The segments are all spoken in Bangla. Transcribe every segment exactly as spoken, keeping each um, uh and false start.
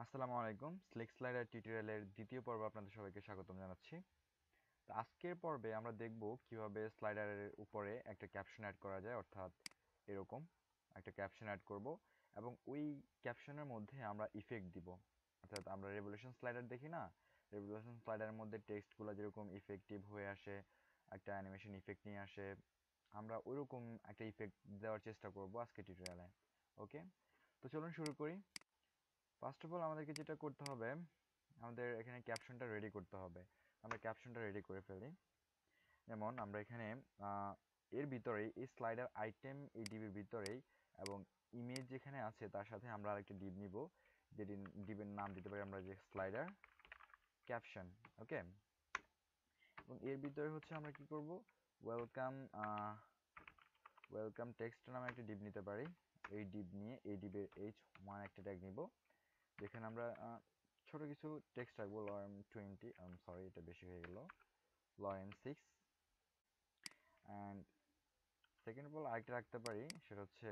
আসসালামু আলাইকুম স্লিক স্লাইডার টিউটোরিয়ালের দ্বিতীয় পর্বে আপনাদের সবাইকে স্বাগতম জানাচ্ছি। তো আজকের পর্বে আমরা দেখব কিভাবে স্লাইডারের উপরে একটা ক্যাপশন অ্যাড করা যায়, অর্থাৎ এরকম একটা ক্যাপশন অ্যাড করব এবং ওই ক্যাপশনের মধ্যে আমরা ইফেক্ট দিব। অর্থাৎ আমরা রেভলিউশন স্লাইডার দেখি না, রেভলিউশন স্লাইডারের মধ্যে টেক্সটগুলো যেরকম ইফেক্টিভ হয়ে আসে, একটা অ্যানিমেশন ইফেক্ট নিয়ে আসে, আমরা ওইরকম একটা ইফেক্ট দেওয়ার চেষ্টা করব আজকে টিউটোরিয়ালে। ওকে, তো চলুন শুরু করি। ফার্স্ট অফ অল আমাদেরকে যেটা করতে হবে, আমাদের এখানে ক্যাপশনটা রেডি করতে হবে। আমরা ক্যাপশনটা রেডি করে ফেলি। যেমন আমরা এখানে এর ভিতরেই এই স্লাইডার আইটেম এই ডিবির ভিতরেই এবং ইমেজ যেখানে আছে তার সাথে আমরা আরেকটা ডিব নিব, যে ডিবের নাম দিতে পারি আমরা যে স্লাইডার ক্যাপশন। ওকে, এবং এর ভিতরে হচ্ছে আমরা কি করব, ওয়েলকাম ওয়েলকাম টেক্সট নামে একটা ডিব নিতে পারি। এই ডিব নিয়ে এই ডিবের এইচ ওয়ান একটা ট্যাগ নিব, যেখানে আমরা ছোট কিছু টেক্সট রাখবো, lorem twenty, I am sorry এটা বেশি হয়ে গেল, lorem six. And second of all আরেকটা রাখতে পারি, সেটা হচ্ছে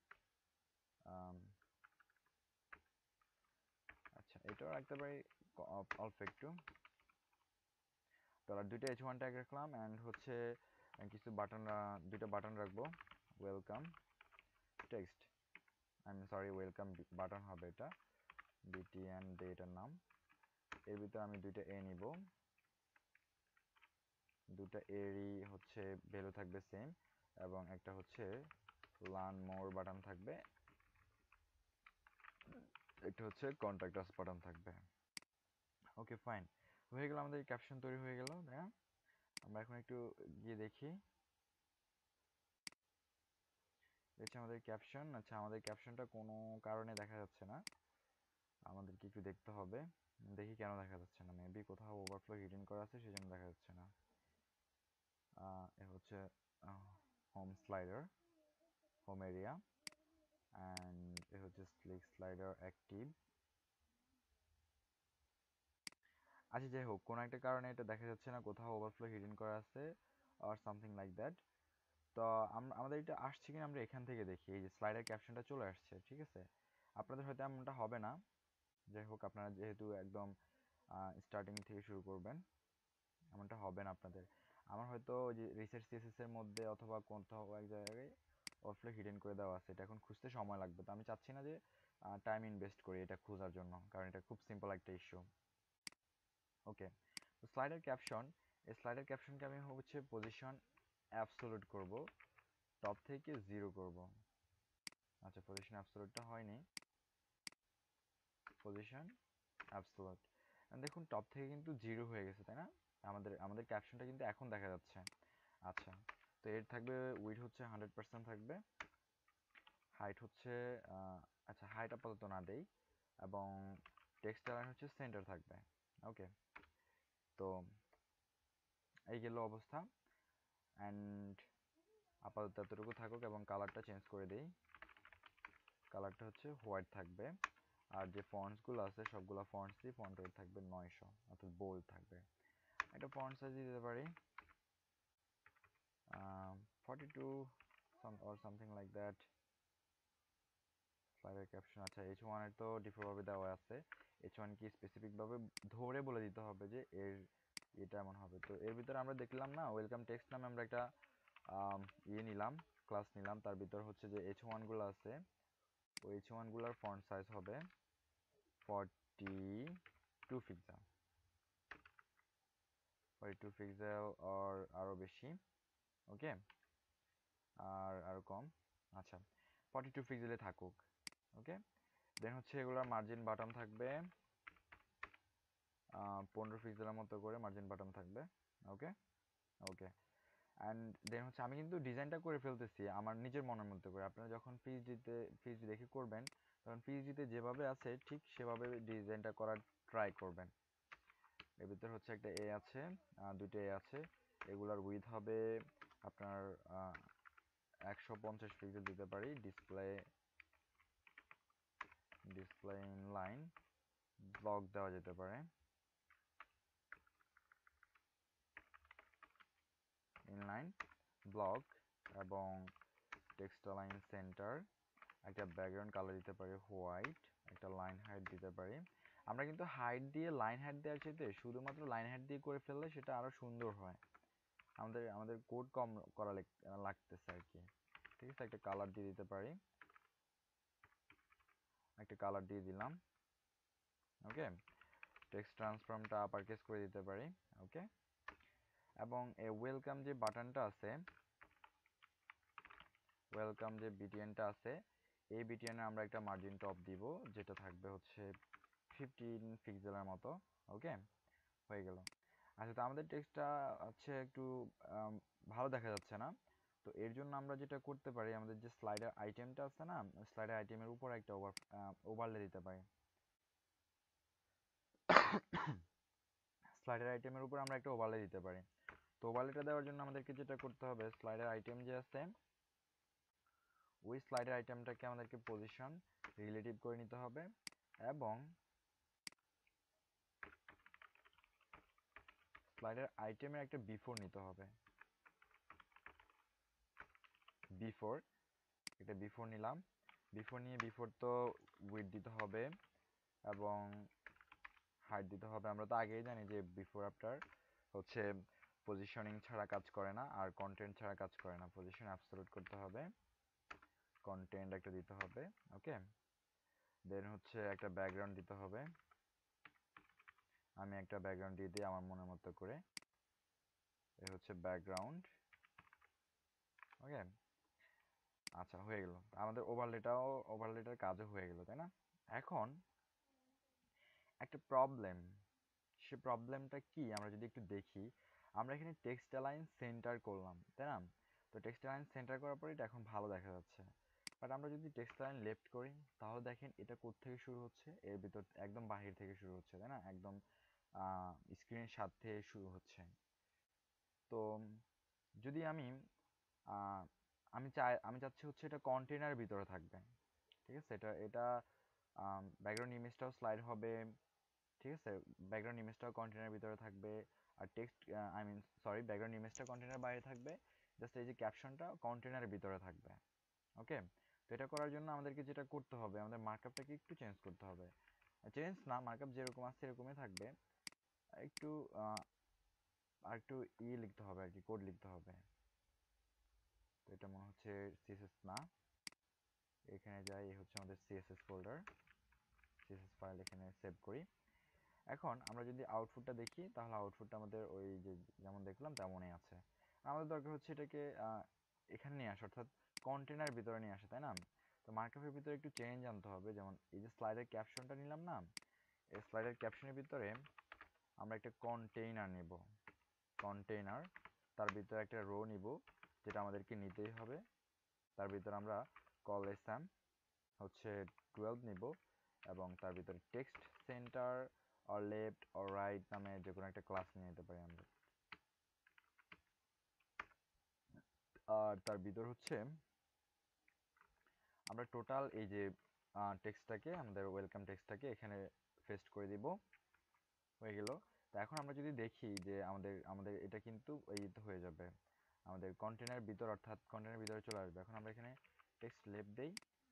আচ্ছা এটাও রাখতে পারি অল্প একটু। তাহলে দুইটা এইচ ওয়ান ট্যাগ রাখলাম অ্যান্ড হচ্ছে কিছু বাটন, দুইটা বাটন রাখবো, welcome text, I am sorry welcome button হবে এটা, বিটিএন দিয়ে এটার নাম। এর ভিতরে আমি দুইটা এ নিব, দুটা এরই হচ্ছে ভ্যালু থাকবে সেম, এবং একটা হচ্ছে লার্ন মোর বাটন থাকবে, একটা হচ্ছে কন্ট্যাক্ট আস বাটন থাকবে। ওকে ফাইন, হয়ে গেল, আমাদের ক্যাপশন তৈরি হয়ে গেল। হ্যাঁ, আমরা এখন একটু গিয়ে দেখি, দেখছি আমাদের ক্যাপশন। আচ্ছা আমাদের ক্যাপশনটা কোনো কারণে দেখা যাচ্ছে না, আমাদেরকে একটু দেখতে হবে, দেখি কেন দেখা যাচ্ছে না। মেবি কোথাও ওভারফ্লো হিডেন করা আছে সেই জন্য দেখা যাচ্ছে না। এ হচ্ছে home slider, home area, and এ হচ্ছে স্লিক স্লাইডার অ্যাক্টিভ। আচ্ছা যাই হোক, কোনো একটা কারণে এটা দেখা যাচ্ছে না, কোথাও ওভারফ্লো হিডেন করা আছে আর সামথিং লাইক দ্যাট। তো আমরা আমাদের এটা আসছে কিনা আমরা এখান থেকে দেখি, এই যে স্লাইডার ক্যাপশনটা চলে আসছে, ঠিক আছে। আপনাদের হয়তো এমনটা হবে না, যাই হোক আপনারা যেহেতু একদম স্টার্টিং থেকে শুরু করবেন, এমনটা হবে না আপনাদের। আমার হয়তো যে রিসার্চ সিএসএস এর মধ্যে অথবা কোথাও এক জায়গায় ওভারফ্লো হিডেন করে দেওয়া আছে, এটা এখন খুঁজতে সময় লাগবে। তো আমি চাচ্ছি না যে টাইম ইনভেস্ট করি এটা খোঁজার জন্য, কারণ এটা খুব সিম্পল একটা ইস্যু। ওকে, তো স্লাইডার ক্যাপশন, এই স্লাইডার ক্যাপশনকে আমি হচ্ছে পজিশন অ্যাবসোলুট করব, টপ থেকে জিরো করব। আচ্ছা পজিশন অ্যাবসোলুটটা হয়নি, পজিশন অ্যাবসোলুট, দেখুন টপ থেকে কিন্তু জিরো হয়ে গেছে, তাই না? আমাদের আমাদের ক্যাপশনটা কিন্তু এখন দেখা যাচ্ছে। আচ্ছা, তো এর থাকবে উইড হচ্ছে হান্ড্রেড পার্সেন্ট থাকবে, হাইট হচ্ছে আচ্ছা হাইট আপাতত না দেই, এবং টেক্সট লাইন হচ্ছে সেন্টার থাকবে। ওকে, তো এই গেল অবস্থা। অ্যান্ড আপাতত এতটুকু থাকুক এবং কালারটা চেঞ্জ করে দেই, কালারটা হচ্ছে হোয়াইট থাকবে। আর যে ফন্টসগুলো আছে সবগুলো ফন্টসই ফন্ট ওয়েট থাকবে নয়শো, অর্থাৎ বোল্ড থাকবে। একটা ফন্ট সাইজ দিতে পারি forty two or something like that. Slider caption, আচ্ছা এইচ ওয়ান এর তো ডিফল্টভাবে দেওয়া আছে, এইচ ওয়ান কি স্পেসিফিকভাবে ধরে বলে দিতে হবে যে এর এটা এমন হবে। তো এর ভিতরে আমরা দেখলাম না, ওয়েলকাম টেক্সট নামে আমরা একটা ইয়ে নিলাম, ক্লাস নিলাম, তার ভিতর হচ্ছে যে এইচ ওয়ানগুলো আছে, ওই এইচ ওয়ানগুলোর ফন্ট সাইজ হবে forty two pixel, forty two pixel আর আরও বেশি। ওকে, আর আরও কম, আচ্ছা ফর্টি টু পিক্সেলে থাকুক। ওকে, দেন হচ্ছে এগুলোর মার্জিন বাটন থাকবে পনেরো পিক্সেলের মতো করে মার্জিন বাটন থাকবে। ওকে ওকে, অ্যান্ড দেন হচ্ছে আমি কিন্তু ডিজাইনটা করে ফেলতেছি আমার নিজের মনের মধ্যে করে। আপনারা যখন পিএইচডিতে পিএইচডি দেখে করবেন তখন পিএইচডিতে যেভাবে আছে ঠিক সেভাবে ডিজাইনটা করার ট্রাই করবেন। এর ভিতরে হচ্ছে একটা এ আছে, দুইটা এ আছে, এগুলার উইথ হবে আপনার একশো পঞ্চাশ পিক্সেল দিতে পারি। ডিসপ্লে ডিসপ্লে ইনলাইন ব্লক দেওয়া যেতে পারে, ইনলাইন ব্লক, এবং টেক্সট লাইন সেন্টার, একটা ব্যাকগ্রাউন্ড কালার দিতে পারি হোয়াইট, একটা লাইন হাইট দিতে পারি। আমরা কিন্তু হাইট দিয়ে লাইন হাইট দেওয়ার চাইতে শুধুমাত্র লাইন হাইট দিয়ে করে ফেললে সেটা আরো সুন্দর হয়। আমাদের আমাদের কোড কম করা লাগতেছে আর কি। ঠিক আছে, একটা কালার দিয়ে দিতে পারি, একটা কালার দিয়ে দিলাম। ওকে, টেক্সট ট্রান্সফর্মটা আপার কেস করে দিতে পারি। ওকে, এবং এই ওয়েলকাম যে বাটনটা আছে, ওয়েলকাম যে বিটিএনটা আছে, এই বিটিএনে আমরা একটা মার্জিন টপ দিব, যেটা থাকবে হচ্ছে ফিফটিন পিক্সেলের মতো। ওকে, হয়ে গেল। আচ্ছা, তো আমাদের টেক্সটটা হচ্ছে একটু ভালো দেখা যাচ্ছে না, তো এর জন্য আমরা যেটা করতে পারি, আমাদের যে স্লাইডার আইটেমটা আছে না, স্লাইডার আইটেমের উপর একটা ওভার ওভারলে দিতে পারি। স্লাইডার আইটেমের উপর আমরা একটা ওভারলে দিতে পারি। তো ওভারলেটা দেওয়ার জন্য আমাদেরকে যেটা করতে হবে, স্লাইডার আইটেম যে আছে, ওই স্লাইডার আইটেমটাকে আমাদেরকে পজিশন রিলেটিভ করে নিতে হবে, এবং স্লাইডার আইটেমের একটা বিফোর নিতে হবে। বিফোর, একটা বিফোর নিলাম। বিফোর নিয়ে বিফোর তো উইডথ দিতে হবে এবং হাইট দিতে হবে। আমরা তো আগেই জানি যে বিফোর আফটার হচ্ছে পজিশনিং ছাড়া কাজ করে না, আর কন্টেন্ট ছাড়া কাজ করে না। পজিশন অ্যাবসলিউট করতে হবে, কন্টেন্ট একটা দিতে হবে। ওকে, দেন হচ্ছে একটা ব্যাকগ্রাউন্ড দিতে হবে। আমি একটা ব্যাকগ্রাউন্ড দিয়ে দিই আমার মনের মতো করে। এ হচ্ছে ব্যাকগ্রাউন্ড। ওকে, আচ্ছা, হয়ে গেল। আমাদের ওভারলেটাও ওভারলেটার কাজও হয়ে গেল, তাই না? এখন একটা প্রবলেম, সে প্রবলেমটা কি আমরা যদি একটু দেখি। আমরা এখানে টেক্সট অ্যালাইন সেন্টার করলাম, তাই না? তো টেক্সট অ্যালাইন সেন্টার করার পরে এটা এখন ভালো দেখা যাচ্ছে। বাট আমরা যদি টেক্সট অ্যালাইন লেফট করি, তাহলে দেখেন এটা কোত্থেকে শুরু হচ্ছে, এর ভিতর একদম বাহির থেকে শুরু হচ্ছে, তাই না? একদম স্ক্রিনের সাথে শুরু হচ্ছে। তো যদি আমি আহ, আমি চাই আমি চাচ্ছি হচ্ছে এটা কন্টেনারের ভিতরে থাকবে। ঠিক আছে, এটা এটা ব্যাকগ্রাউন্ড ইমেজটাও স্লাইড হবে। ঠিক আছে, ব্যাকগ্রাউন্ড ইমেজটাও কন্টেনারের ভিতরে থাকবে, আর text I mean sorry background ইমেজটা কন্টেনারের বাইরে থাকবে, জাস্ট এই যে ক্যাপশনটা কন্টেনারের ভিতরে থাকবে। ওকে, তো এটা করার জন্য আমাদেরকে যেটা করতে হবে, আমাদের মার্কআপটাকে একটু চেঞ্জ করতে হবে। চেঞ্জ না, মার্কআপ যেরকম আছে এরকমই থাকবে, একটু আর একটু ই লিখতে হবে আর কি, কোড লিখতে হবে। তো এটা মনে হচ্ছে সিএসএস না, এখানে যাই, এই হচ্ছে আমাদের সিএসএস ফোল্ডার, সিএসএস ফাইল এখানে সেভ করি। এখন আমরা যদি আউটপুটটা দেখি, তাহলে আউটপুটটা আমাদের ওই যে যেমন দেখলাম তেমনই আছে। আমাদের দরকার হচ্ছে এটাকে এখানে নিয়ে আসা, অর্থাৎ কন্টেনার ভিতরে নিয়ে আসা, তাই না? তো মার্কআপের ভিতরে একটু চেঞ্জ আনতে হবে। যেমন এই যে স্লাইডের ক্যাপশনটা নিলাম না, এই স্লাইডের ক্যাপশনের ভিতরে আমরা একটা কন্টেইনার নিব, কন্টেইনার, তার ভিতরে একটা রো নিব, যেটা আমাদেরকে নিতেই হবে। তার ভিতরে আমরা কল এসএম হচ্ছে টুয়েলভ নিব, এবং তার ভিতরে text center or left or right নামে যে কোনো একটা ক্লাস নিয়ে নিতে পারি আমরা। আর তার ভিতর হচ্ছে আমরা টোটাল এই যে টেক্সটটাকে, আমাদের ওয়েলকাম টেক্সটটাকে এখানে পেস্ট করে দিব। হয়ে গেল। তো এখন আমরা যদি দেখি যে আমাদের আমাদের এটা কিন্তু এই হয়ে যাবে, আমাদের কন্টেনার ভিতর, অর্থাৎ কন্টেনার ভিতরে চলে আসবে। এখন আমরা এখানে টেক্সট লেফট দেই,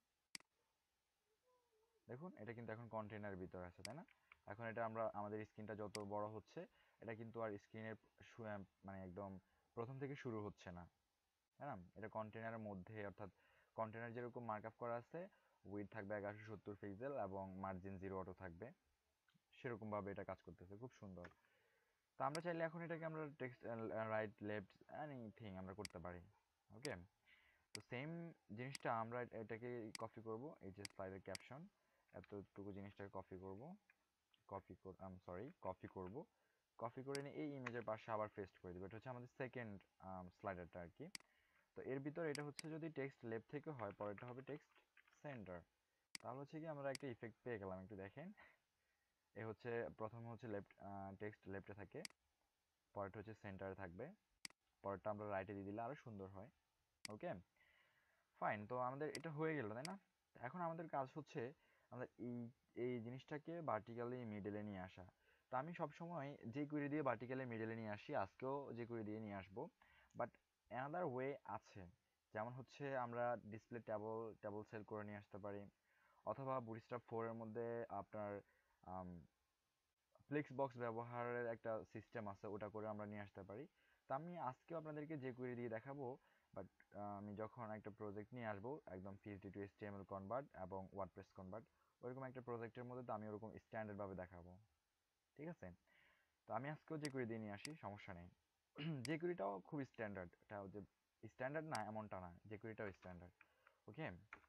দেখুন এটা কিন্তু এখন কন্টেনার ভিতরে আছে, তাই না? এখন এটা আমরা আমাদের স্ক্রিনটা যত বড় হচ্ছে, এটা কিন্তু আর স্ক্রিনের মানে একদম প্রথম থেকে শুরু হচ্ছে না, তাই না? এটা কন্টেনারের মধ্যে, অর্থাৎ কন্টেনার যেরকম মার্কআপ করা আছে, উইডথ থাকবে এগারোশো সত্তর পিক্সেল এবং মার্জিন জিরো অটো থাকবে, সেরকম ভাবে এটা কাজ করতেছে, খুব সুন্দর। তো আমরা চাইলে এখন এটাকে আমরা টেক্সট রাইট লেফট এনিথিং আমরা করতে পারি। ওকে, তো সেম জিনিসটা আমরা এটাকে কপি করব, এই যে স্লাইডের ক্যাপশন এতটুকু জিনিসটাকে কপি করব, copy I am sorry copy করব, কপি করে নিয়ে এই ইমেজের পাশে আবার পেস্ট করে দেব। এটা হচ্ছে আমাদের সেকেন্ড স্লাইডারটা আর কি। তো এর ভিতর এটা হচ্ছে যদি টেক্সট লেফট থেকে হয়, পরেরটা হবে টেক্সট সেন্টার, তাহলে হচ্ছে কি আমরা একটা ইফেক্ট পেয়ে গেলাম, একটু দেখেন। এ হচ্ছে প্রথমে হচ্ছে লেফট, টেক্সট লেফটে থাকে, পরেরটা হচ্ছে সেন্টারে থাকবে, পরেরটা আমরা রাইটে দিয়ে দিলে আরো সুন্দর হয়। Okay, fine. তো আমাদের এটা হয়ে গেল, তাই না? এখন আমাদের কাজ হচ্ছে আমাদের এই এই জিনিসটাকে ভার্টিক্যালি মিডলে নিয়ে আসা। তো আমি সবসময় যে কুড়ি দিয়ে ভার্টিক্যালি মিডলে নিয়ে আসি, আজকেও যে কুড়ি দিয়ে নিয়ে আসবো, বাট অ্যানাদার ওয়ে আছে। যেমন হচ্ছে আমরা ডিসপ্লে ট্যাবল ট্যাবল সেল করে নিয়ে আসতে পারি, অথবা বুটস্ট্র্যাপ ফোর এর মধ্যে আপনার ফ্লেক্স বক্স ব্যবহারের একটা সিস্টেম আছে, ওটা করে আমরা নিয়ে আসতে পারি। তো আমি আজকেও আপনাদেরকে যে কুয়েরি দিয়ে দেখাবো, বাট আমি যখন একটা প্রজেক্ট নিয়ে আসবো একদম পিএইচপি টু এইচটিএমএল কনভার্ট এবং ওয়ার্ডপ্রেস কনভার্ট, ওইরকম একটা প্রজেক্টের মধ্যে তো আমি ওরকম স্ট্যান্ডার্ড ভাবে দেখাবো, ঠিক আছে? তো আমি আজকেও যে কুয়েরি দিয়ে নিয়ে আসি, সমস্যা নেই। যে কুয়েরিটাও খুব স্ট্যান্ডার্ড, এটা যে স্ট্যান্ডার্ড না এমনটা না, যে কুয়েরিটাও স্ট্যান্ডার্ড। ওকে,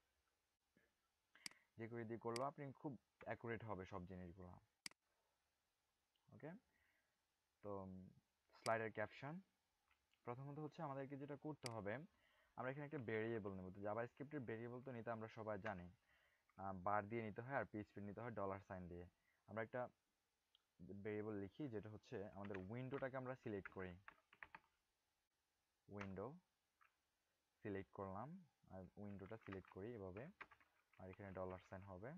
যে কুয়েরি দিয়ে করলেও আপনি খুব অ্যাকুরেট হবে সব জিনিসগুলো। ওকে, তো স্লাইডের ক্যাপশন প্রথমত হচ্ছে আমাদেরকে যেটা করতে হবে, আমরা এখানে একটা ভেরিয়েবল নেব। তো জাভাস্ক্রিপ্টের ভেরিয়েবল তো নিতে আমরা সবাই জানি, বার দিয়ে নিতে হয় আর পিএইচপি নিতে হয় ডলার সাইন দিয়ে। আমরা একটা ভেরিয়েবল লিখি যেটা হচ্ছে আমাদের উইন্ডোটাকে আমরা সিলেক্ট করি, উইন্ডো সিলেক্ট করলাম আর উইন্ডোটা সিলেক্ট করি এভাবে, আর এখানে ডলার সাইন হবে।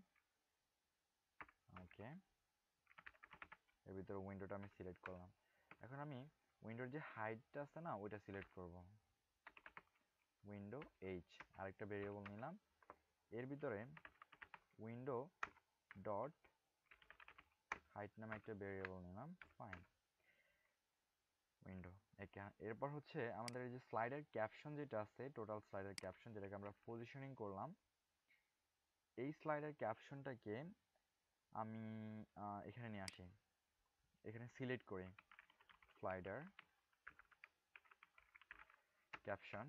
ওকে, এর ভিতরে উইন্ডোটা আমি সিলেক্ট করলাম। এখন আমি উইন্ডোর যে হাইটটা আছে না, ওইটা সিলেক্ট করব, উইন্ডো এইচ। আরেকটা ভেরিয়েবল নিলাম, এর ভিতরে উইন্ডো ডট হাইট নামে একটা ভেরিয়েবল নিলাম, ফাইন, উইন্ডো। এরপর হচ্ছে আমাদের এই যে স্লাইডের ক্যাপশন যেটা আছে, টোটাল স্লাইডের ক্যাপশন যেটাকে আমরা পজিশনিং করলাম, এই স্লাইডের ক্যাপশনটাকে আমি এখানে নিয়ে আসি, এখানে সিলেক্ট করি slider caption.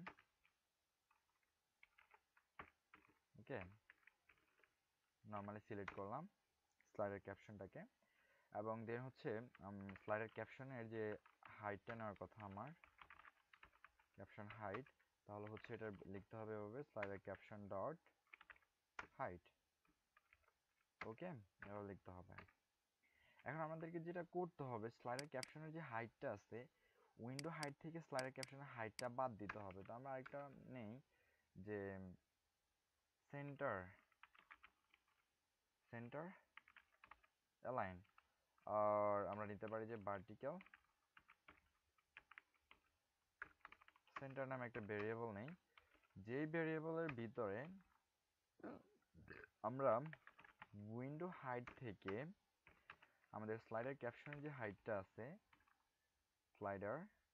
Okay, normally select করলাম স্লাইডের ক্যাপশনটাকে, এবং দেন হচ্ছে স্লাইডের ক্যাপশনের যে হাইটটা নেওয়ার কথা আমার, ক্যাপশন হাইট, তাহলে হচ্ছে এটা লিখতে হবে এভাবে slider caption dot height. Okay, এভাবে লিখতে হবে। এখন আমাদেরকে যেটা করতে হবে, স্লাইডার ক্যাপশনের যে হাইটটা আছে, উইন্ডো হাইট থেকে স্লাইডার ক্যাপশনের হাইটটা বাদ দিতে হবে। তো আমরা আরেকটা নেই যে সেন্টার সেন্টার অ্যালাইন, আর আমরা নিতে পারি যে ভার্টিক্যাল সেন্টার নামে একটা ভেরিয়েবল নেই, যেই ভেরিয়েবলের ভিতরে আমরা উইন্ডো হাইট থেকে আমাদের স্লাইডার ক্যাপশনের যে হাইটটা আছে, স্লাইডার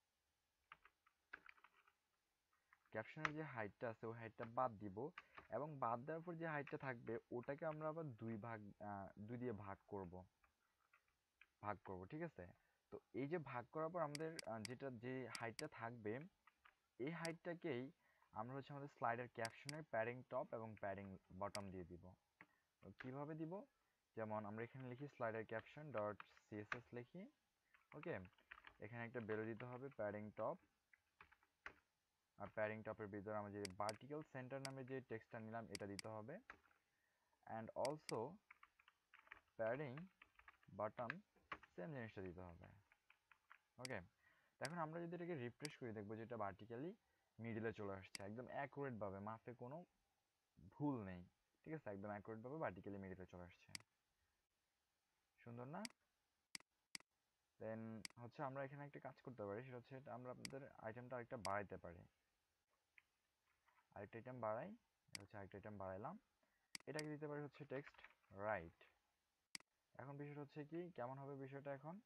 ক্যাপশনের যে হাইটটা আছে ওই হাইটটা বাদ দিব, এবং বাদ দেওয়ার পর যে হাইটটা থাকবে ওটাকে আমরা আবার দুই ভাগ দুই দিয়ে ভাগ করব ভাগ করব ঠিক আছে? তো এই যে ভাগ করার পর আমাদের যেটা যে হাইটটা থাকবে, এই হাইটটাকেই আমরা হচ্ছে আমাদের স্লাইডার ক্যাপশনের প্যাডিং টপ এবং প্যাডিং বটম দিয়ে দিব। কিভাবে দিব, যেমন আমরা এখানে লিখি স্লাইডার ক্যাপশন ডট সিএসএস লিখি। ওকে, এখানে একটা বেরো দিতে হবে প্যাডিং টপ, আর প্যাডিং টপের ভিতরে আমরা যে ভার্টিক্যাল সেন্টার নামে যে টেক্সটটা নিলাম এটা দিতে হবে, and also padding bottom same জিনিসটা দিতে হবে। ওকে, এখন আমরা যদি এটাকে রিফ্রেশ করি দেখবো যে এটা ভার্টিক্যালি মিডলে চলে আসছে, একদম অ্যাকুরেট ভাবে, মাপে কোনো ভুল নেই, ঠিক আছে? একদম অ্যাকুরেট ভাবে ভার্টিক্যালি মিডলে চলে আসছে, সুন্দর না? দেন হচ্ছে আমরা এখানে একটা কাজ করতে পারি, সেটা হচ্ছে আমরা আপনাদের আইটেমটা আরেকটা বাড়াইতে পারি, আরেকটা আইটেম বাড়াই, হচ্ছে আরেকটা আইটেম বাড়াইলাম, এটাকে দিতে পারি হচ্ছে টেক্সট রাইট। এখন বিষয়টা হচ্ছে কি, কেমন হবে বিষয়টা এখন,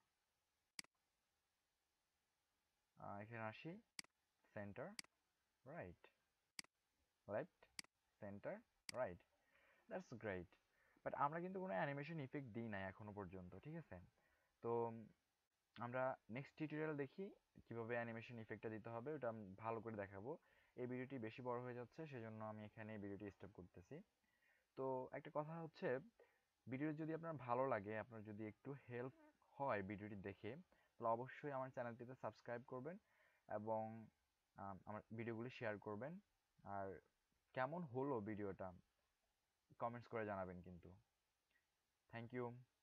এখানে আসি, center right, left center right, that's great. But আমরা কিন্তু কোনো অ্যানিমেশন ইফেক্ট দিই নাই এখনো পর্যন্ত, ঠিক আছে? তো আমরা নেক্সট টিউটোরিয়াল দেখি কিভাবে অ্যানিমেশন ইফেক্টটা দিতে হবে, ওটা আমি ভালো করে দেখাবো। এই ভিডিওটি বেশি বড় হয়ে যাচ্ছে, সেজন্য আমি এখানে এই ভিডিওটি স্টপ করতেছি। তো একটা কথা হচ্ছে, ভিডিও যদি আপনার ভালো লাগে, আপনার যদি একটু হেল্প হয় ভিডিওটি দেখে, তাহলে অবশ্যই আমার চ্যানেলটিতে সাবস্ক্রাইব করবেন এবং আমার ভিডিওগুলি শেয়ার করবেন। আর কেমন হলো ভিডিওটা কমেন্টস করে জানাবেন কিন্তু। Thank you.